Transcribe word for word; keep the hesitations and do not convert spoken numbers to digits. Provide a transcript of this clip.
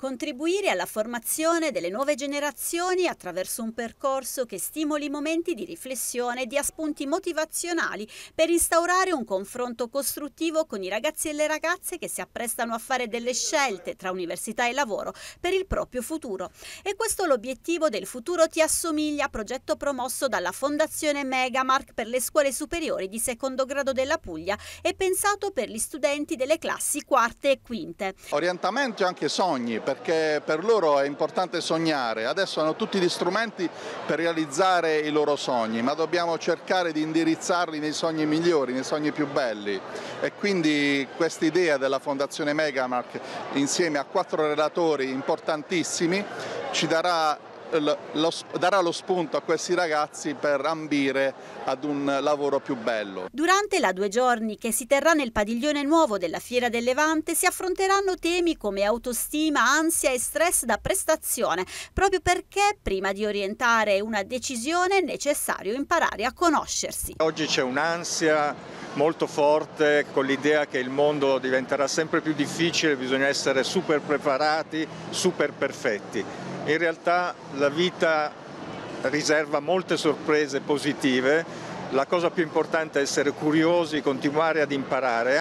Contribuire alla formazione delle nuove generazioni attraverso un percorso che stimoli momenti di riflessione e dia spunti motivazionali per instaurare un confronto costruttivo con i ragazzi e le ragazze che si apprestano a fare delle scelte tra università e lavoro per il proprio futuro. E questo è l'obiettivo del Futuro ti assomiglia, progetto promosso dalla Fondazione Megamark per le scuole superiori di secondo grado della Puglia e pensato per gli studenti delle classi quarte e quinte. Orientamento e anche sogni, perché per loro è importante sognare. Adesso hanno tutti gli strumenti per realizzare i loro sogni, ma dobbiamo cercare di indirizzarli nei sogni migliori, nei sogni più belli. E quindi questa idea della Fondazione Megamark, insieme a quattro relatori importantissimi, ci darà Lo, darà lo spunto a questi ragazzi per ambire ad un lavoro più bello. Durante la due giorni che si terrà nel padiglione nuovo della Fiera del Levante si affronteranno temi come autostima, ansia e stress da prestazione, proprio perché prima di orientare una decisione è necessario imparare a conoscersi. Oggi c'è un'ansia molto forte con l'idea che il mondo diventerà sempre più difficile, bisogna essere super preparati, super perfetti. In realtà la vita riserva molte sorprese positive, la cosa più importante è essere curiosi, continuare ad imparare.